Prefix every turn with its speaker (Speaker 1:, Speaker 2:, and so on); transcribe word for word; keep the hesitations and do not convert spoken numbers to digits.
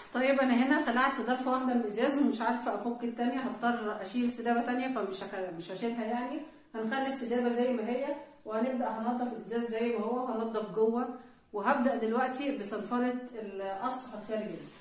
Speaker 1: طيب انا هنا خلعت ضلفه واحده من الازاز ومش عارفه افك الثانيه، هضطر اشيل سدابه ثانيه فمش هخ... مش هشيلها يعني. هنخلي السدابه زي ما هي وهنبدا هنضف الازاز زي ما هو، هنضف جوه. وهبدا دلوقتي بصنفره الاسطح الخارجي.